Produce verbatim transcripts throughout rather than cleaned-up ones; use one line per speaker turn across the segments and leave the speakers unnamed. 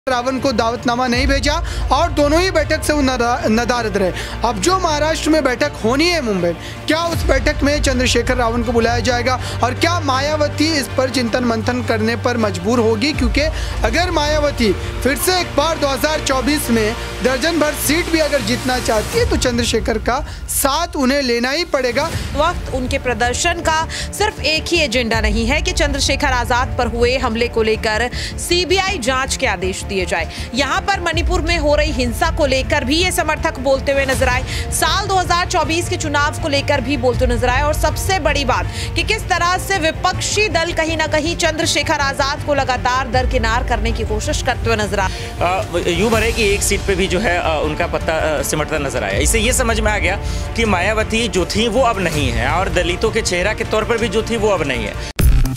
रावण को दावतनामा नहीं भेजा और दोनों ही बैठक से वो नदारद रहे। अब जो महाराष्ट्र में बैठक होनी है मुंबई, क्या उस बैठक में चंद्रशेखर रावण को बुलाया जाएगा और क्या मायावती इस पर चिंतन मंथन करने पर मजबूर होगी? क्योंकि अगर मायावती फिर से एक बार दो हज़ार चौबीस में दर्जन भर सीट भी अगर जीतना चाहती है तो चंद्रशेखर का साथ उन्हें लेना ही पड़ेगा।
वक्त उनके प्रदर्शन का सिर्फ एक ही एजेंडा नहीं है कि चंद्रशेखर आजाद पर हुए हमले को लेकर सीबीआई जांच के आदेश दिए जाए। यहाँ पर मणिपुर में हो रही हिंसा को लेकर भी ये समर्थक बोलते हुए नजर आए, साल दो हज़ार चौबीस के चुनाव को लेकर भी बोलते नजर आए और सबसे बड़ी बात कि किस तरह से विपक्षी दल कहीं ना कहीं चंद्रशेखर आजाद को लगातार दरकिनार करने की कोशिश करते हुए नजर आए।
यूं भरे कि एक सीट पे भी जो है आ, उनका पत्ता सिमटता नजर आया। इससे ये समझ में आ गया कि मायावती जो थी वो अब नहीं है और दलितों के चेहरा के तौर पर भी जो थी वो अब नहीं है।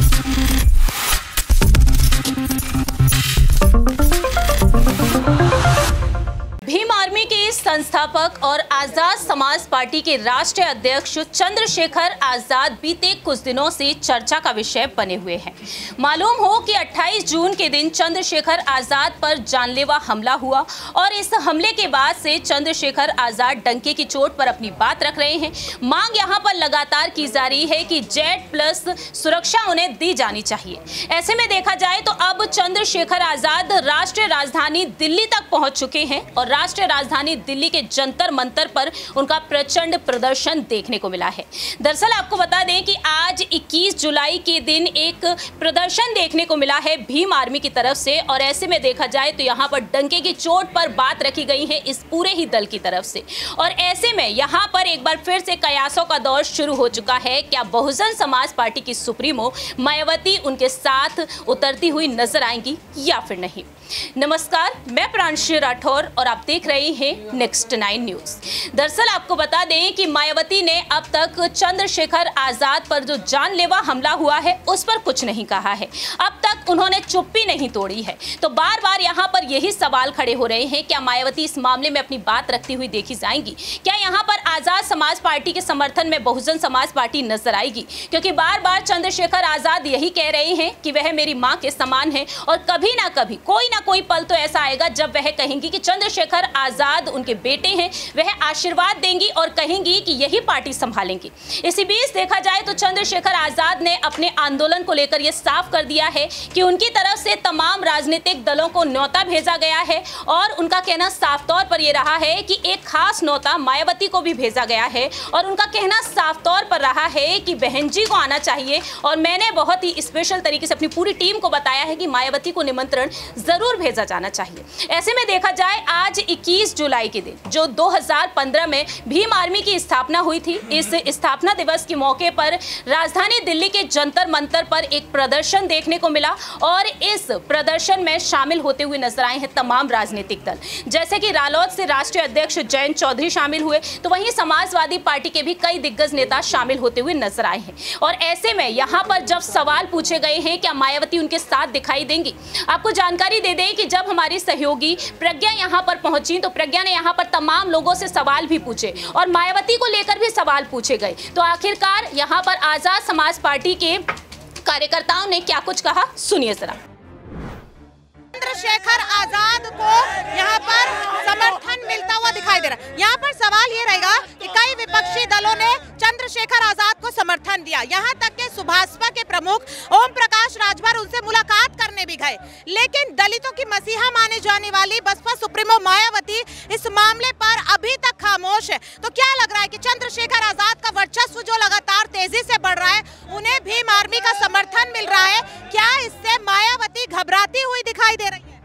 भीम आर्मी के संस्थापक और आजाद समाज पार्टी के राष्ट्रीय अध्यक्ष चंद्रशेखर आजाद बीते कुछ दिनों से चर्चा का विषय बने हुए हैं। मालूम हो कि अट्ठाईस जून के दिन चंद्रशेखर आजाद पर जानलेवा हमला हुआ और इस हमले के बाद से चंद्रशेखर आजाद डंके की चोट पर अपनी बात रख रहे हैं। मांग यहां पर लगातार की जा रही है कि जेड प्लस सुरक्षा उन्हें दी जानी चाहिए। ऐसे में देखा जाए तो अब चंद्रशेखर आजाद राष्ट्रीय राजधानी दिल्ली तक पहुंच चुके हैं और राष्ट्रीय राजधानी दिल्ली के जंतर मंतर पर उनका प्रचंड प्रदर्शन देखने को मिला है। दरअसल आपको बता दें कि आज इक्कीस जुलाई के दिन एक प्रदर्शन देखने को मिला है भीम आर्मी की तरफ से और ऐसे में देखा जाए तो यहां पर डंके की चोट पर बात रखी गई है इस पूरे ही दल की तरफ से। और ऐसे में यहां पर एक बार फिर से कयासों का दौर शुरू हो चुका है। क्या बहुजन समाज पार्टी की सुप्रीमो मायावती उनके साथ उतरती हुई नजर आएंगी या फिर नहीं? नमस्कार, मैं प्रांशी राठौर और आप देख रहे हैं नेक्स्ट नाइन न्यूज। दरअसल आपको बता दें कि मायावती ने अब तक चंद्रशेखर आजाद पर जो जानलेवा हमला हुआ है उस पर कुछ नहीं कहा है। अब तक उन्होंने चुप्पी नहीं तोड़ी है। तो बार बार यहाँ पर यही सवाल खड़े हो रहे हैं, क्या मायावती इस मामले में अपनी बात रखती हुई देखी जाएंगी? क्या यहाँ पर आजाद समाज पार्टी के समर्थन में बहुजन समाज पार्टी नजर आएगी? क्योंकि बार बार चंद्रशेखर आजाद यही कह रहे हैं कि वह मेरी माँ के समान है और कभी ना कभी कोई ना कोई पल तो ऐसा आएगा जब वह कहेंगी कि चंद्रशेखर आजाद उनके बेटे हैं, वह आशीर्वाद देंगी और कहेंगी कि यही पार्टी संभालेंगी। इसी बीच देखा जाए तो चंद्रशेखर आजाद ने अपने आंदोलन को लेकर यह साफ कर दिया है कि उनकी तरफ से तमाम राजनीतिक दलों को न्योता भेजा गया है और उनका कहना साफ तौर पर यह रहा है कि एक खास न्योता मायावती को भी भेजा गया है और उनका कहना साफ तौर पर रहा है कि बहन जी को आना चाहिए और मैंने बहुत ही स्पेशल तरीके से अपनी पूरी टीम को बताया है कि मायावती को निमंत्रण जरूर भेजा जाना चाहिए। ऐसे में देखा जाए आज इक्कीस जुलाई के दिन जो दो हज़ार पंद्रह में भीम आर्मी की स्थापना हुई थी, इस स्थापना दिवस के मौके पर राजधानी दिल्ली के जंतर मंतर पर एक प्रदर्शन देखने को मिला और इस प्रदर्शन में शामिल होते हुए नजर आए हैं तमाम राजनीतिक दल। जैसे कि रालोद से राष्ट्रीय अध्यक्ष जयंत चौधरी शामिल हुए तो वहीं समाजवादी पार्टी के भी कई दिग्गज नेता शामिल होते हुए नजर आए हैं। और ऐसे में यहाँ पर जब सवाल पूछे गए हैं क्या मायावती उनके साथ दिखाई देंगी, आपको जानकारी दे दें कि जब हमारी सहयोगी प्रज्ञा यहां पर पहुंची तो प्रज्ञा ने यहां पर तमाम लोगों से सवाल भी पूछे और मायावती को लेकर भी सवाल पूछे गए। तो आखिरकार यहां पर आजाद समाज पार्टी के कार्यकर्ताओं ने क्या कुछ कहा, सुनिए जरा।
चंद्रशेखर आजाद को यहाँ पर समर्थन मिलता हुआ दिखाई दे रहा है। यहाँ पर सवाल ये रहेगा कि कई विपक्षी दलों ने चंद्रशेखर आजाद को समर्थन दिया, यहाँ तक के सुभाषपा के प्रमुख ओम प्रकाश राजभर उनसे मुलाकात करने भी गए, लेकिन दलितों की मसीहा माने जाने वाली बसपा सुप्रीमो मायावती इस मामले पर अभी तक खामोश है। तो क्या लग रहा है कि चंद्रशेखर आजाद का वर्चस्व जो लगातार तेजी से बढ़ रहा है, उन्हें भीम आर्मी का समर्थन मिल रहा है, क्या इससे मायावती घबराती हुई दिखाई दे रही है?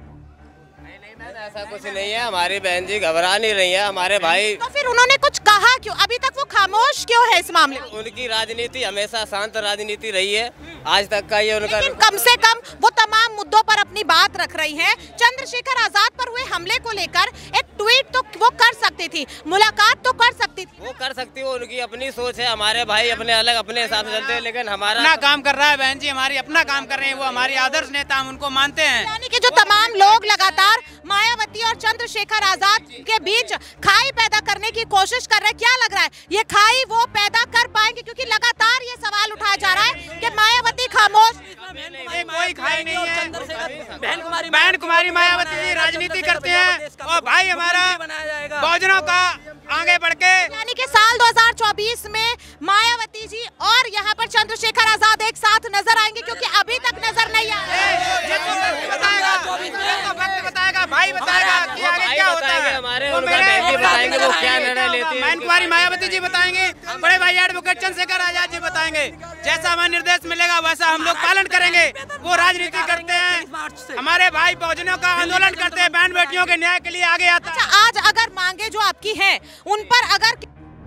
ऐसा कुछ नहीं है, हमारी बहन जी घबरा नहीं रही है, हमारे भाई।
तो फिर उन्होंने कुछ कहा क्यों? अभी तक वो खामोश क्यों है इस मामले में?
उनकी राजनीति हमेशा शांत राजनीति रही है आज तक का ये उनका।
लेकिन कम से कम वो तमाम मुद्दों पर अपनी बात रख रही हैं। चंद्रशेखर आजाद पर हुए हमले को लेकर एक ट्वीट तो वो कर सकती थी, मुलाकात तो कर सकती थी।
वो कर सकती है, उनकी अपनी सोच है। हमारे भाई अपने अलग अपने हिसाब से चलते हैं, लेकिन हमारा
अपना काम कर रहा है बहन जी, हमारी अपना काम कर रहे हैं, वो हमारी आदर्श नेता, हम उनको मानते हैं।
यानी कि जो तमाम लोग लगातार मायावती और चंद्रशेखर आजाद के बीच खाई पैदा करने की कोशिश कर रहे हैं। क्या लग रहा है ये खाई वो पैदा कर पाएंगे? क्योंकि लगातार ये सवाल उठाया जा रहा है कि मायावती खामोश।
कोई खाई नहीं है। बहन कुमारी मायावती जी राजनीति करते हैं और भाई हमारा बहुजनों का आगे बढ़ के,
यानी कि साल दो हज़ार चौबीस में मायावती जी और यहाँ पर चंद्रशेखर आजाद एक साथ नजर आएंगे, क्योंकि अभी तक नजर नहीं आया।
वक्त बताएगा, भाई बताएगा कि आगे क्या होता है।
हमारे बताएंगे वो क्या निर्णय लेते हैं।
बहन कुमारी मायावती जी बताएंगे, बड़े भाई एडवोकेट चंद्रशेखर आजाद जी बताएंगे। जैसा हमें निर्देश मिलेगा वैसा हम लोग पालन करेंगे। वो राजनीति करते हैं, हमारे भाई बहुजनों का आंदोलन करते हैं, बहन बेटियों के न्याय के लिए आगे आता है।
अच्छा, आज अगर मांगे जो आपकी हैं उन पर अगर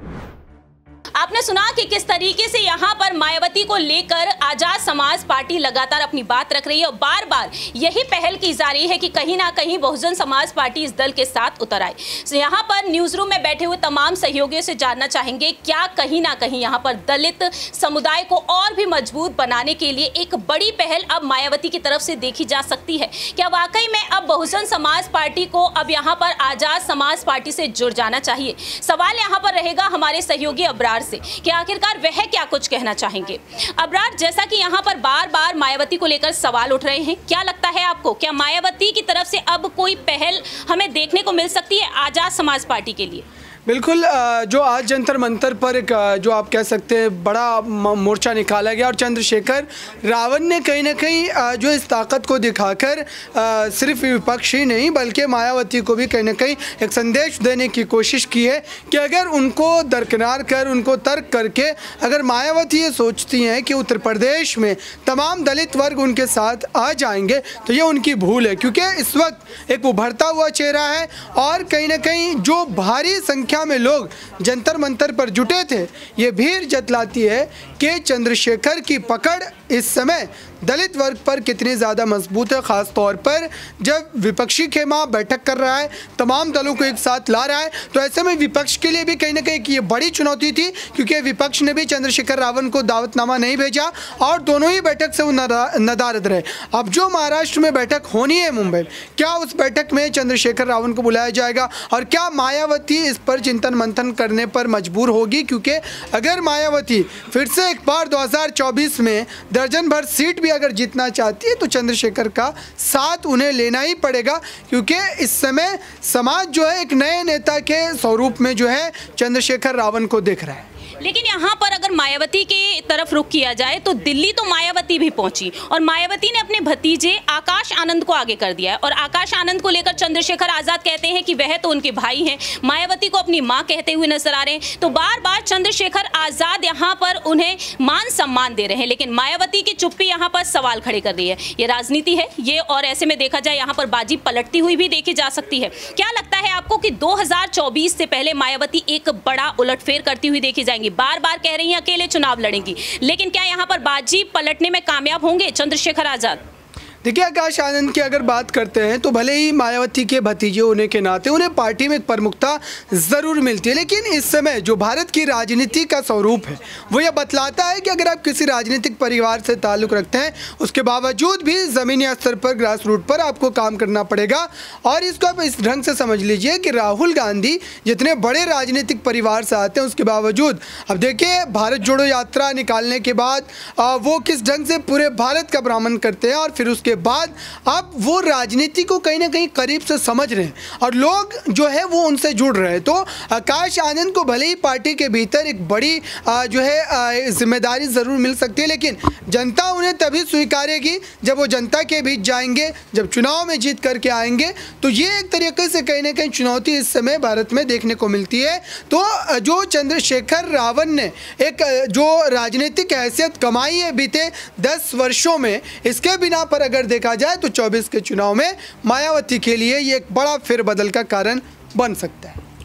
आपने सुना कि किस तरीके से यहाँ पर मायावती को लेकर आजाद समाज पार्टी लगातार अपनी बात रख रही है और बार बार यही पहल की जा रही है कि कहीं ना कहीं बहुजन समाज पार्टी इस दल के साथ उतर आए। तो यहाँ पर न्यूज रूम में बैठे हुए तमाम सहयोगियों से जानना चाहेंगे क्या कहीं ना कहीं यहाँ पर दलित समुदाय को और भी मजबूत बनाने के लिए एक बड़ी पहल अब मायावती की तरफ से देखी जा सकती है? क्या वाकई में अब बहुजन समाज पार्टी को अब यहाँ पर आजाद समाज पार्टी से जुड़ जाना चाहिए? सवाल यहाँ पर रहेगा हमारे सहयोगी अबरार से कि आखिरकार वह क्या कुछ कहना चाहेंगे। अबरार, जैसा कि यहाँ पर बार बार मायावती को लेकर सवाल उठ रहे हैं, क्या लगता है आपको, क्या मायावती की तरफ से अब कोई पहल हमें देखने को मिल सकती है आजाद समाज पार्टी के लिए?
बिल्कुल, जो आज जंतर मंतर पर एक जो आप कह सकते हैं बड़ा मोर्चा निकाला गया और चंद्रशेखर रावण ने कहीं ना कहीं जो इस ताकत को दिखाकर सिर्फ विपक्ष ही नहीं बल्कि मायावती को भी कहीं ना कहीं एक संदेश देने की कोशिश की है कि अगर उनको दरकिनार कर, उनको तर्क करके अगर मायावती ये सोचती हैं कि उत्तर प्रदेश में तमाम दलित वर्ग उनके साथ आ जाएंगे तो ये उनकी भूल है, क्योंकि इस वक्त एक उभरता हुआ चेहरा है और कहीं ना कहीं जो भारी संख्या में लोग जंतर मंतर पर जुटे थे ये भीड़ जतलाती है कि चंद्रशेखर की पकड़ इस समय दलित वर्ग पर कितनी ज़्यादा मजबूत है, ख़ास तौर पर जब विपक्षी खेमा बैठक कर रहा है, तमाम दलों को एक साथ ला रहा है। तो ऐसे में विपक्ष के लिए भी कहीं ना कहीं ये बड़ी चुनौती थी, क्योंकि विपक्ष ने भी चंद्रशेखर रावण को दावतनामा नहीं भेजा और दोनों ही बैठक से वो नदारद रहे। अब जो महाराष्ट्र में बैठक होनी है मुंबई, क्या उस बैठक में चंद्रशेखर रावण को बुलाया जाएगा और क्या मायावती इस पर चिंतन मंथन करने पर मजबूर होगी? क्योंकि अगर मायावती फिर से एक बार दो हज़ार चौबीस में दर्जन भर सीट भी अगर जीतना चाहती है तो चंद्रशेखर का साथ उन्हें लेना ही पड़ेगा, क्योंकि इस समय समाज जो है एक नए नेता के स्वरूप में जो है चंद्रशेखर रावण को देख रहा है।
लेकिन यहाँ पर अगर मायावती के तरफ रुख किया जाए तो दिल्ली तो मायावती भी पहुंची और मायावती ने अपने भतीजे आकाश आनंद को आगे कर दिया है और आकाश आनंद को लेकर चंद्रशेखर आजाद कहते हैं कि वह तो उनके भाई हैं, मायावती को अपनी मां कहते हुए नजर आ रहे हैं। तो बार बार चंद्रशेखर आजाद यहाँ पर उन्हें मान सम्मान दे रहे हैं, लेकिन मायावती की चुप्पी यहाँ पर सवाल खड़े कर रही है। ये राजनीति है ये, और ऐसे में देखा जाए यहाँ पर बाजी पलटती हुई भी देखी जा सकती है। क्या लगता है आपको कि दो हजार चौबीस से पहले मायावती एक बड़ा उलटफेर करती हुई देखी जाएंगी? बार बार कह रही हैं अकेले चुनाव लड़ेंगी, लेकिन क्या यहाँ पर बाजी पलटने में कामयाब होंगे चंद्रशेखर आजाद?
देखिए, आकाश आनंद की अगर बात करते हैं तो भले ही मायावती के भतीजे होने के नाते उन्हें पार्टी में एक प्रमुखता ज़रूर मिलती है, लेकिन इस समय जो भारत की राजनीति का स्वरूप है वो यह बतलाता है कि अगर आप किसी राजनीतिक परिवार से ताल्लुक़ रखते हैं उसके बावजूद भी ज़मीनी स्तर पर, ग्रास रूट पर आपको काम करना पड़ेगा। और इसको आप इस ढंग से समझ लीजिए कि राहुल गांधी जितने बड़े राजनीतिक परिवार से आते हैं उसके बावजूद अब देखिए भारत जोड़ो यात्रा निकालने के बाद वो किस ढंग से पूरे भारत का भ्रमण करते हैं और फिर उसके बाद अब वो राजनीति को कहीं ना कहीं करीब से समझ रहे हैं और लोग जो है वो उनसे जुड़ रहे हैं। तो आकाश आनंद को भले ही पार्टी के भीतर एक बड़ी जो है जिम्मेदारी ज़रूर मिल सकती है, लेकिन जनता उन्हें तभी स्वीकारेगी जब वो जनता के बीच जाएंगे, जब चुनाव में जीत करके आएंगे। तो ये एक तरीके से कहीं ना कहीं चुनौती इस समय भारत में देखने को मिलती है। तो जो चंद्रशेखर रावण ने एक जो राजनीतिक हैसियत कमाई है बीते दस वर्षों में, इसके बिना पर अगर देखा जाए तो चौबीस के चुनाव में मायावती के लिए ये एक बड़ा फेरबदल का कारण बन सकता है।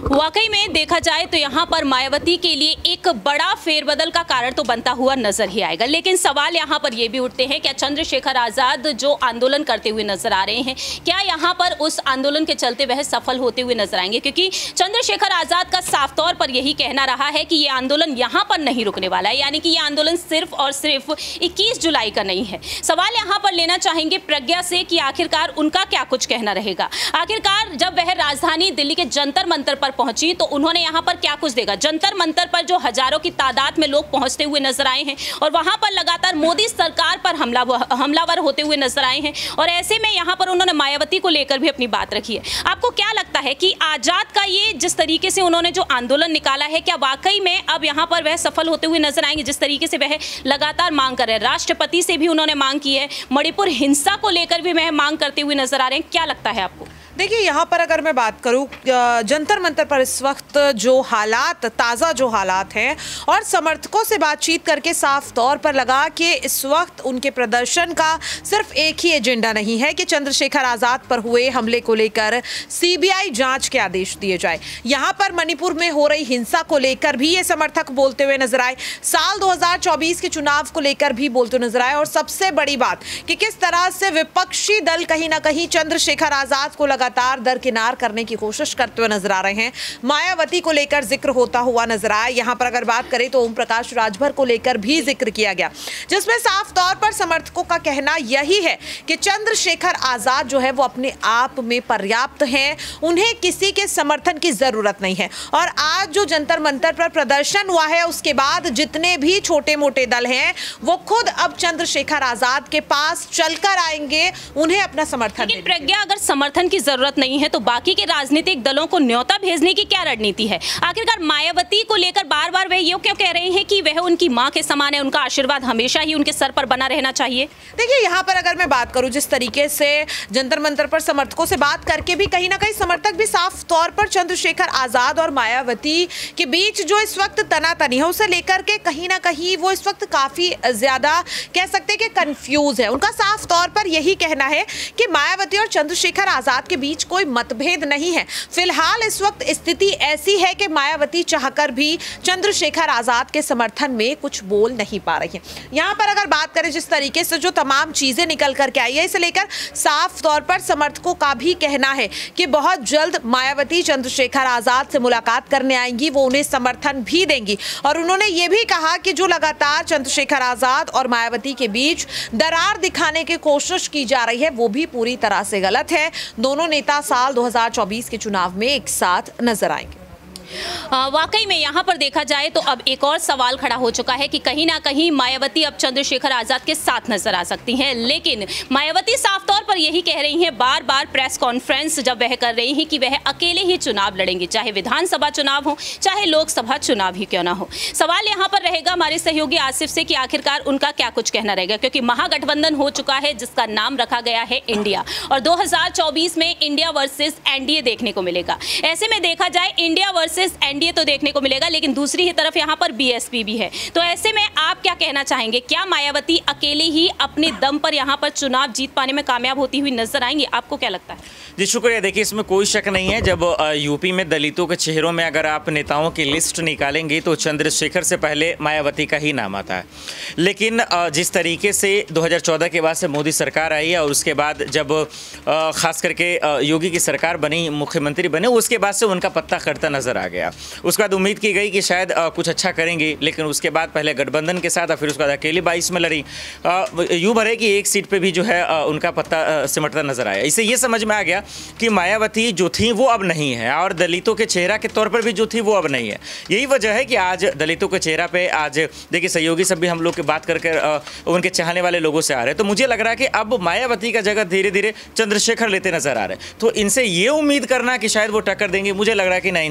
वाकई में देखा जाए तो यहाँ पर मायावती के लिए एक बड़ा फेरबदल का कारण तो बनता हुआ नजर ही आएगा, लेकिन सवाल यहाँ पर ये भी उठते हैं, क्या चंद्रशेखर आजाद जो आंदोलन करते हुए नजर आ रहे हैं, क्या यहाँ पर उस आंदोलन के चलते वह सफल होते हुए नजर आएंगे? क्योंकि चंद्रशेखर आजाद का साफ तौर पर यही कहना रहा है कि ये आंदोलन यहाँ पर नहीं रुकने वाला है, यानी कि ये आंदोलन सिर्फ और सिर्फ इक्कीस जुलाई का नहीं है। सवाल यहाँ पर लेना चाहेंगे प्रज्ञा से कि आखिरकार उनका क्या कुछ कहना रहेगा। आखिरकार जब वह राजधानी दिल्ली के जंतर मंतर पर पहुंची तो उन्होंने यहां पर क्या कुछ देखा? जंतर मंतर पर जो हजारों की तादाद में लोग पहुंचते हुए नजर आए हैं और वहां पर लगातार मोदी सरकार पर हमला हमलावर होते हुए नजर आए हैं, और ऐसे में यहां पर उन्होंने मायावती को लेकर भी अपनी बात रखी है। आपको क्या लगता है कि आजाद का ये जिस तरीके से उन्होंने जो आंदोलन निकाला है, क्या वाकई में अब यहां पर वह सफल होते हुए नजर आएंगे? जिस तरीके से वह लगातार मांग कर रहे हैं, राष्ट्रपति से भी उन्होंने मांग की है, मणिपुर हिंसा को लेकर भी वह मांग करते हुए नजर आ रहे हैं, क्या लगता है आपको?
देखिए, यहाँ पर अगर मैं बात करूँ जंतर मंतर पर इस वक्त जो हालात, ताज़ा जो हालात हैं, और समर्थकों से बातचीत करके साफ तौर पर लगा कि इस वक्त उनके प्रदर्शन का सिर्फ एक ही एजेंडा नहीं है कि चंद्रशेखर आज़ाद पर हुए हमले को लेकर सीबीआई जांच के आदेश दिए जाए। यहाँ पर मणिपुर में हो रही हिंसा को लेकर भी ये समर्थक बोलते हुए नजर आए, साल दो हज़ार चौबीस के चुनाव को लेकर भी बोलते नजर आए, और सबसे बड़ी बात कि किस तरह से विपक्षी दल कहीं ना कहीं चंद्रशेखर आज़ाद को लगातार दरकिनार करने की कोशिश करते हुए नजर आ रहे हैं। मायावती को लेकर जिक्र होता हुआ नजर आया। यहां पर अगर बात करें तो ओम प्रकाश राजभर को लेकर भी जिक्र किया गया, जिसमें साफ तौर पर समर्थकों का कहना यही है कि चंद्रशेखर आजाद जो है वो अपने आप में पर्याप्त हैं, उन्हें किसी के समर्थन की जरूरत नहीं है। और आज जो जंतर मंतर पर प्रदर्शन हुआ है, उसके बाद जितने भी छोटे मोटे दल हैं वो खुद अब चंद्रशेखर आजाद के पास चलकर आएंगे, उन्हें अपना समर्थन।
लेकिन प्रज्ञा, अगर समर्थन की जरूरत नहीं है तो बाकी के राजनीतिक दलों को न्योता भेजने की क्या रणनीति है? आखिरकार मायावती को लेकर बार बार वे ये क्यों कह रहे हैं कि वह उनकी मां के समान है, उनका आशीर्वाद हमेशा ही उनके सर पर बना रहना चाहिए?
देखिए, यहाँ पर अगर मैं बात करूं, जिस तरीके से जंतर मंतर पर समर्थकों से बात करके भी कहीं ना कहीं समर्थक भी साफ तौर पर चंद्रशेखर आजाद और मायावती के बीच जो इस वक्त तनातनी है उसे लेकर के कहीं ना कहीं वो इस वक्त काफी ज्यादा कह सकते हैं कि कंफ्यूज है। उनका साफ तौर पर यही कहना है कि मायावती और चंद्रशेखर आजाद के बीच कोई मतभेद नहीं है। फिलहाल इस वक्त स्थिति ऐसी है कि मायावती चाहकर भी चंद्रशेखर आजाद के समर्थन में कुछ बोल नहीं पा रही है। यहाँ पर अगर बात करें जिस तरीके से जो तमाम चीजें निकल करके आई है, इसे लेकर साफ तौर पर समर्थकों का भी कहना है कि बहुत जल्द मायावती चंद्रशेखर आजाद से मुलाकात करने आएंगी, वो उन्हें समर्थन भी देंगी। और उन्होंने ये भी कहा कि जो लगातार चंद्रशेखर आजाद और मायावती के बीच दरार दिखाने की कोशिश की जा रही है वो भी पूरी तरह से गलत है। दोनों नेता साल दो हज़ार चौबीस के चुनाव में एक साथ नजर आएंगे।
वाकई में यहाँ पर देखा जाए तो अब एक और सवाल खड़ा हो चुका है कि कहीं ना कहीं मायावती अब चंद्रशेखर आजाद के साथ नजर आ सकती हैं, लेकिन मायावती साफ तौर पर यही कह रही हैं, बार बार प्रेस कॉन्फ्रेंस जब वह कर रही हैं कि वह अकेले ही चुनाव लड़ेंगी, चाहे विधानसभा चुनाव हो चाहे लोकसभा चुनाव ही क्यों ना हो। सवाल यहाँ पर रहेगा हमारे सहयोगी आसिफ से कि आखिरकार उनका क्या कुछ कहना रहेगा, क्योंकि महागठबंधन हो चुका है जिसका नाम रखा गया है इंडिया, और दो हजार चौबीस में इंडिया वर्सेस एनडीए देखने को मिलेगा। ऐसे में देखा जाए इंडिया वर्सेस एनडीए तो देखने को मिलेगा, लेकिन दूसरी ही तरफ यहाँ पर बीएसपी भी है। तो ऐसे में आप क्या कहना चाहेंगे, क्या मायावती अकेले ही अपने दम पर यहाँ पर चुनाव जीत पाने में कामयाब होती हुई नजर आएंगी? आपको क्या लगता है?
जी शुक्रिया। देखिए, इसमें कोई शक नहीं है, जब यूपी में दलितों के चेहरों में अगर आप नेताओं की लिस्ट निकालेंगे तो चंद्रशेखर से पहले मायावती का ही नाम आता है। लेकिन जिस तरीके से दो हज़ार चौदह के बाद से मोदी सरकार आई है और उसके बाद जब खास करके योगी की सरकार बनी, मुख्यमंत्री बने, उसके बाद से उनका पत्ता कटता नजर आ गया। उसके बाद उम्मीद की गई कि शायद कुछ अच्छा करेंगे, लेकिन उसके बाद पहले गठबंधन के साथ और फिर उसके बाद अकेले बाईस में लड़ी। यूँ भरे कि एक सीट पे भी जो है उनका पत्ता सिमटता नजर आया। इससे ये समझ में आ गया कि मायावती जो थी वो अब नहीं है, और दलितों के चेहरा के तौर पर भी जो थी वो अब नहीं है। यही वजह है कि आज दलितों के चेहरा पे आज देखिए सहयोगी सब भी हम लोग की बात करके उनके चाहने वाले लोगों से आ रहे हैं, तो मुझे लग रहा है कि अब मायावती का जगह धीरे धीरे चंद्रशेखर लेते नजर आ रहे हैं। तो इनसे ये उम्मीद करना कि शायद वो टक्कर देंगे, मुझे लग रहा है कि नाइंसाफी होगा।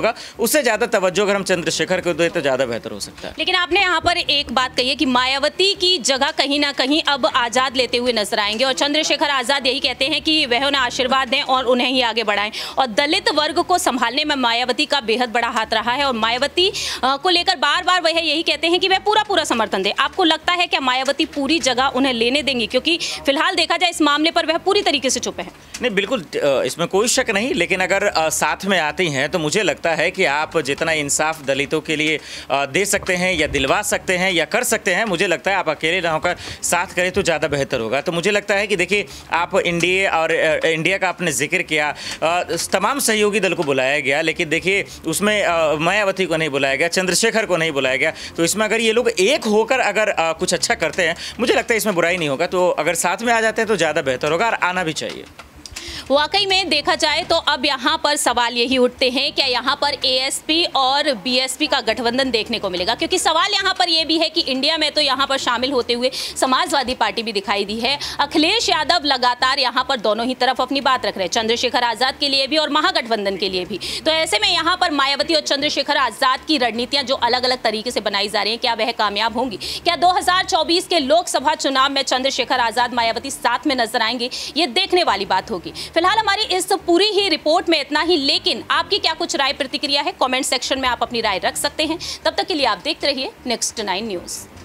होगा, उससे ज़्यादा तवज्जो अगर हम चंद्रशेखर को दें तो ज़्यादा बेहतर हो सकता है।
लेकिन आपने यहाँ पर एक बात कही है कि मायावती की जगह कहीं ना कहीं अब आज़ाद लेते हुए नजर आएंगे और चंद्रशेखर आज़ाद यही कहते हैं कि वह उन्हें आशीर्वाद दें और उन्हें ही आगे बढ़ाएं और दलित वर्ग को संभालने में मायावती का बेहद बड़ा हाथ रहा है और मायावती को लेकर बार बार वह यही कहते हैं कि वह पूरा पूरा समर्थन दे। आपको लगता है कि मायावती पूरी जगह उन्हें लेने देंगी, क्योंकि फिलहाल देखा जाए इस मामले पर वह पूरी तरीके से चुप है?
नहीं, बिल्कुल इसमें कोई शक नहीं, लेकिन अगर साथ में आती हैं तो मुझे लगता है कि आप जितना इंसाफ दलितों के लिए दे सकते हैं या दिलवा सकते हैं या कर सकते हैं, मुझे लगता है आप अकेले ना होकर साथ करें तो ज़्यादा बेहतर होगा। तो मुझे लगता है कि देखिए, आप इंडिया और इंडिया का आपने जिक्र किया, तमाम सहयोगी दल को बुलाया गया, लेकिन देखिए उसमें मायावती को नहीं बुलाया गया, चंद्रशेखर को नहीं बुलाया गया। तो इसमें अगर ये लोग एक होकर अगर कुछ अच्छा करते हैं, मुझे लगता है इसमें बुराई नहीं होगा। तो अगर साथ में आ जाते हैं तो ज़्यादा बेहतर होगा और आना भी चाहिए।
वाकई में देखा जाए तो अब यहाँ पर सवाल यही उठते हैं, क्या यहाँ पर एएसपी और बीएसपी का गठबंधन देखने को मिलेगा? क्योंकि सवाल यहाँ पर यह भी है कि इंडिया में तो यहाँ पर शामिल होते हुए समाजवादी पार्टी भी दिखाई दी है, अखिलेश यादव लगातार यहाँ पर दोनों ही तरफ अपनी बात रख रहे हैं, चंद्रशेखर आज़ाद के लिए भी और महागठबंधन के लिए भी। तो ऐसे में यहाँ पर मायावती और चंद्रशेखर आज़ाद की रणनीतियाँ जो अलग अलग तरीके से बनाई जा रही हैं, क्या वह कामयाब होंगी? क्या दो हजार चौबीस के लोकसभा चुनाव में चंद्रशेखर आज़ाद मायावती साथ में नजर आएंगे? ये देखने वाली बात होगी। फिलहाल हमारी इस पूरी ही रिपोर्ट में इतना ही, लेकिन आपकी क्या कुछ राय प्रतिक्रिया है? कमेंट सेक्शन में आप अपनी राय रख सकते हैं। तब तक के लिए आप देखते रहिए नेक्स्ट नाइन न्यूज़।